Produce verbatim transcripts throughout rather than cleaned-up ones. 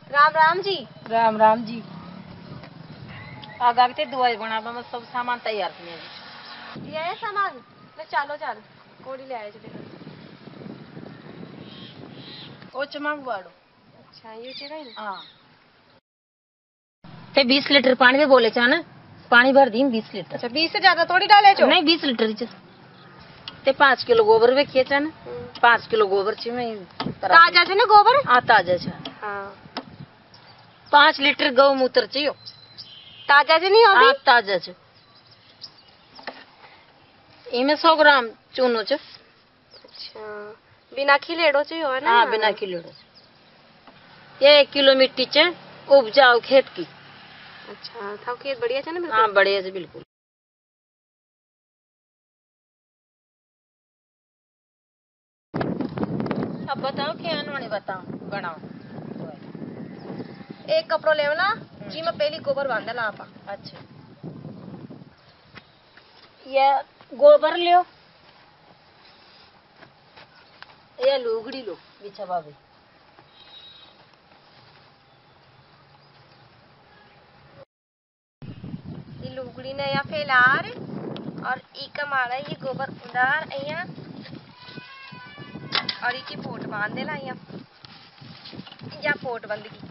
राम राम जी। राम राम जी। आगा दवाई बनावा में सब सामान तैयार किया ये है सामान ले चालो चाल कोड़ी ले आए थे ओ चमक बाड़ो। अच्छा ये चेगा ही हां ते बीस लीटर पानी में बोले चा ना पानी भर दी बीस लीटर। अच्छा बीस से ज्यादा थोड़ी डाले जो नहीं बीस लीटर च ते पाँच किलो गोबर वे खेचा ना पाँच किलो गोबर छ में ताजा छे ना गोबर। हां ताजा छ। हां पाँच लीटर गौमूत्र चाहिए ताजा छे नहीं होबी। हां ताजा छ। इमे सौ ग्राम चूनो छ। अच्छा बिना खिलेड़ो चाहिए है ना। हां बिना खिलेड़ो। ये एक किलो मिट्टी छ उपजाऊ खेत की। अच्छा था खेत बढ़िया छ ना बिल्कुल। हां बढ़िया छ बिल्कुल। अब बताओ क्या आनवानी बताओ बनाओ। एक कपड़ो लेवला जी में पहली गोबर बांधला आपा। अच्छा ये गोबर लियो ये लुगड़ी लो बिछवा भी ये लुगड़ी ने या फैलार और ई का मारा ये गोबर उधार अइया और इकी पोट बांध देला अइया या पोट बंद की।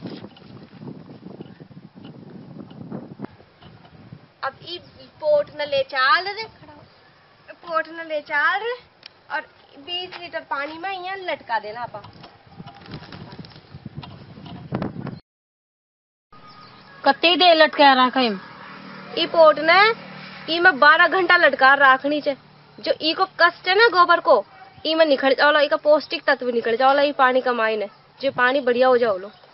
अब ई पोट न ले चाल रे पोट न ले चाल रे और बीस लीटर पानी में अइया लटका देला आपा। कत्ती दे लटका रखा इम ई पोट ने ई में बारह घंटा लटका रखनी चे जो ई को कष्ट है ना गोबर को ई में निखड़ जाओला ई का पौष्टिक तत्व निकल जाओला ई पानी कमाई ने जो पानी बढ़िया हो जाओ लो।